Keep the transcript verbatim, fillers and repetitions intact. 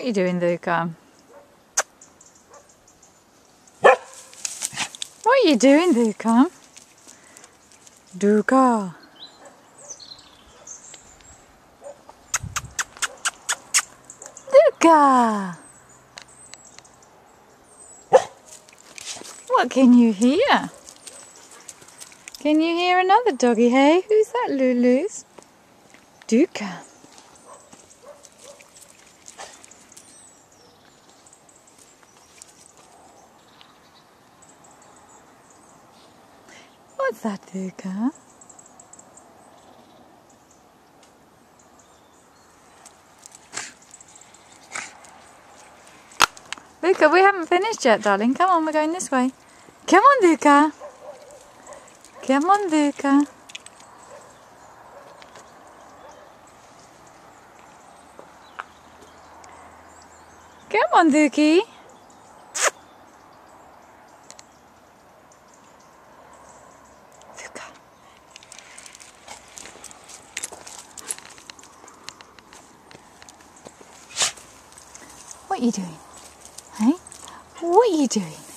you doing, Douka? What are you doing, Douka? Douka. Douka. What can you hear? Can you hear another doggy? Hey, who's that, Lulu's? Douka. What's that, Douka? Douka, we haven't finished yet, darling. Come on, we're going this way. Come on, Douka. Come on, Douka. Come on, Doukie. Douka. What are you doing? Hey? What are you doing?